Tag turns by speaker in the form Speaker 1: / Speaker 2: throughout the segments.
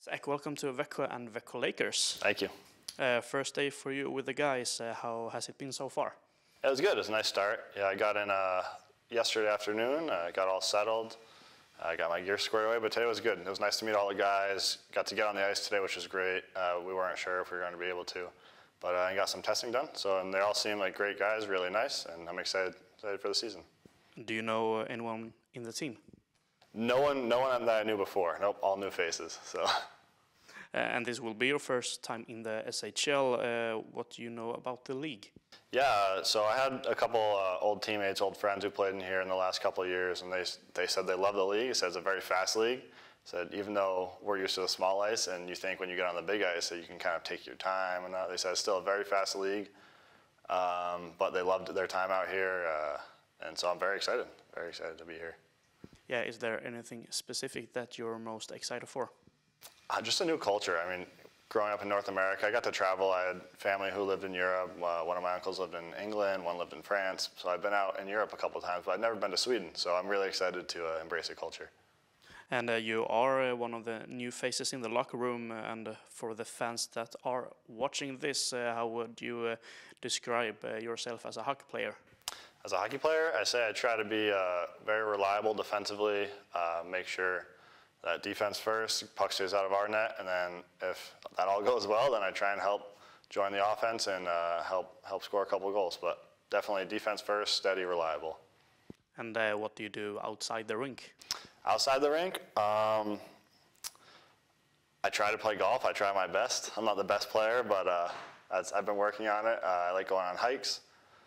Speaker 1: Zach, welcome to Växjö and Växjö Lakers.
Speaker 2: Thank you.
Speaker 1: First day for you with the guys. How has it been so far?
Speaker 2: It was good. It was a nice start. Yeah, I got in yesterday afternoon. Got all settled. I got my gear squared away, but today was good. It was nice to meet all the guys. Got to get on the ice today, which was great. We weren't sure if we were going to be able to, but I got some testing done. And they all seem like great guys, really nice, and I'm excited for the season.
Speaker 1: Do you know anyone in the team?
Speaker 2: No one that I knew before. Nope, all new faces. So.
Speaker 1: And this will be your first time in the SHL. What do you know about the league?
Speaker 2: Yeah, so I had a couple old teammates, old friends who played in here in the last couple of years, and they said they love the league. They said it's a very fast league. Said even though we're used to the small ice, and you think when you get on the big ice that you can kind of take your time, and that, they said it's still a very fast league, but they loved their time out here, and so I'm very excited to be here.
Speaker 1: Yeah, is there anything specific that you're most excited for?
Speaker 2: Just a new culture. I mean, growing up in North America, I got to travel. I had family who lived in Europe. One of my uncles lived in England, one lived in France. So I've been out in Europe a couple of times, but I've never been to Sweden. So I'm really excited to embrace the culture.
Speaker 1: And you are one of the new faces in the locker room. And for the fans that are watching this, how would you describe yourself as a hockey player?
Speaker 2: As a hockey player, I say I try to be very reliable defensively, make sure that defense first, puck stays out of our net, and then if that all goes well, then I try and help join the offense and help score a couple of goals. But definitely defense first, steady, reliable.
Speaker 1: And what do you do outside the rink?
Speaker 2: Outside the rink, I try to play golf. I try my best. I'm not the best player, but I've been working on it. I like going on hikes.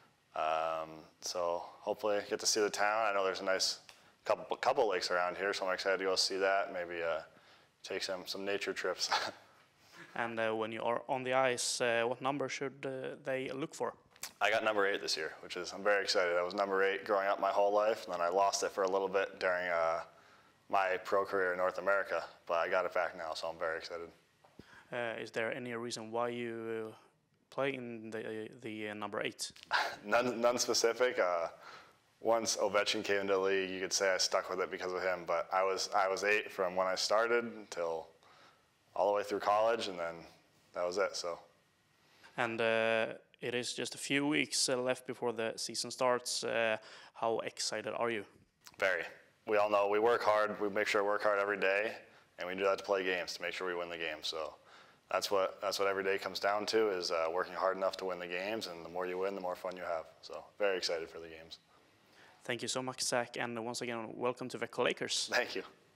Speaker 2: So hopefully get to see the town. I know there's a nice couple lakes around here, so I'm excited to go see that. Maybe take some nature trips.
Speaker 1: And when you are on the ice, what number should they look for?
Speaker 2: I got number 8 this year, I'm very excited. I was number 8 growing up my whole life, and then I lost it for a little bit during my pro career in North America, but I got it back now, so I'm very excited.
Speaker 1: Is there any reason why you play in the number 8?
Speaker 2: None specific. Once Ovechkin came into the league, you could say I stuck with it because of him, but I was 8 from when I started until all the way through college, and then that was it. So. And
Speaker 1: it is just a few weeks left before the season starts. How excited are you?
Speaker 2: Very. We all know we work hard. We make sure to work hard every day, and we do that to play games to make sure we win the game. So that's what every day comes down to, is working hard enough to win the games, and the more you win, the more fun you have. So very excited for the games.
Speaker 1: Thank you so much, Zach, and once again, welcome to Växjö Lakers.
Speaker 2: Thank you.